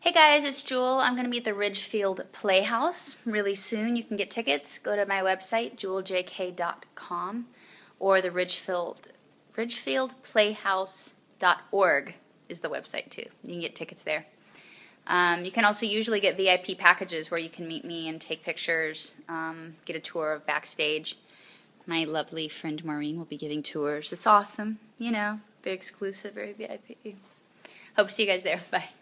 Hey guys, it's Jewel. I'm going to be at the Ridgefield Playhouse really soon. You can get tickets. Go to my website, jewelJK.com, or the ridgefieldplayhouse.org is the website too. You can get tickets there. You can also usually get VIP packages where you can meet me and take pictures, get a tour of backstage. My lovely friend Maureen will be giving tours. It's awesome, you know, very exclusive, very VIP. Hope to see you guys there. Bye.